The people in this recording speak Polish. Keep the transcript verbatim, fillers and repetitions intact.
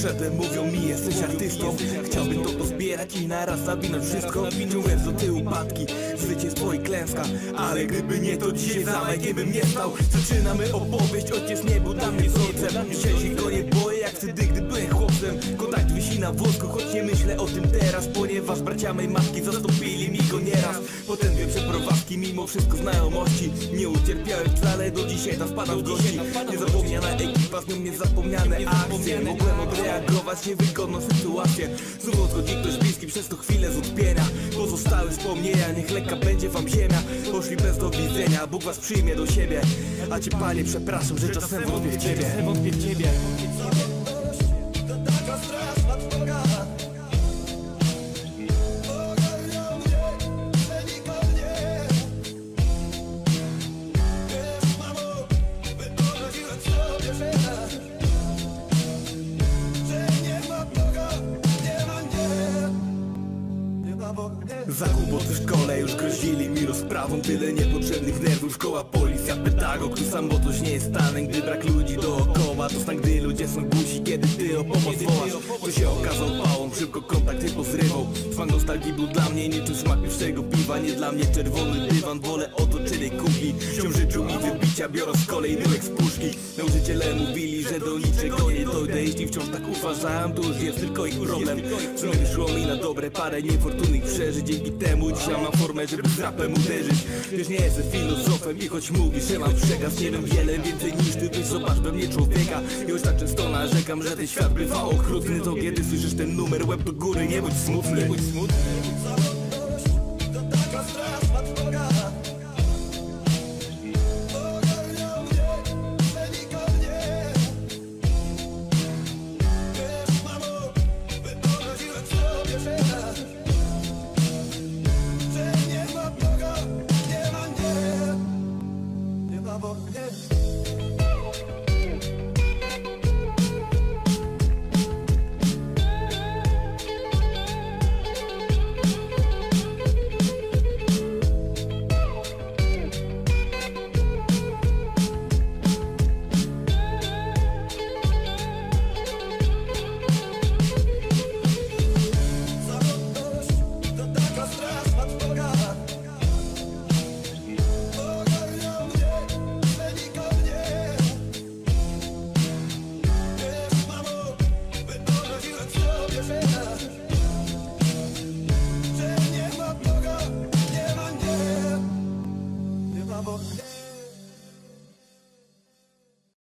Poszedłem, mówią mi, jesteś artystą. Chciałbym to pozbierać i naraz zawinąć wszystko. Ciągnąc do tyłu upadki, zwycięstwo i klęska. Ale gdyby nie to dzisiaj zamek nie bym nie stał. Zaczynamy opowieść, ojciec nie był dla mnie wzorcem. Dzisiaj się go nie boję jak wtedy, gdy byłem chłopcem. Kontakt wisi na włosku, choć nie myślę o tym teraz, ponieważ bracia mej matki zastąpili mi go nieraz. Potem dwie przeprowadzki, mimo wszystko znajomości. Nie ucierpiałem wcale, do dzisiaj tam wpadam w gości. Niezapomniana ekipa, z nią niezapomniane akcje. Mogłem odreagować niewygodną sytuację. Znów odchodzi ktoś bliski, przez to chwilę zwątpienia. Pozostałe wspomnienia, niech lekka będzie wam ziemia. Poszli bez do widzenia, Bóg was przyjmie do siebie. A cię Panie przepraszam, że czasem wątpię w ciebie. Wątpię w ciebie. Za kłopoty w szkole już grozili mi rozprawą. Tyle niepotrzebnych nerwów, szkoła, policja, pedagog. Tu samotność nie jest stanem, gdy brak ludzi dookoła. To stan, gdy ludzie są głusi, kiedy ty o pomoc wołasz. To się okazał pałą, szybko kontakt nie pozrywał. Smak nostalgii był dla mnie niczym smak pierwszego piwa. Nie dla mnie czerwony dywan, wolę otoczenie kuchni. Wciąż życzył mi wybicia, biorąc kolejny łyk z puszki. Nauczyciele mówili, że do niczego nie dojdę. Jeśli wciąż tak uważałem, to już jest tylko ich problem. W sumie wyszło mi na dobre parę niefortunnych przeżyć. Dzięki temu dzisiaj mam formę, żeby z rapem uderzyć. Wiesz, nie jestem filozofem i choć mówisz, że mam przekaz, nie wiem wiele więcej niż ty, byś zobacz we mnie człowieka. I już tak często narzekam, że ten świat bywa okrutny. To kiedy słyszysz ten numer, łeb do góry, nie bądź smutny, nie bądź smutny. Boga, nie ma nie, nie ma Boga.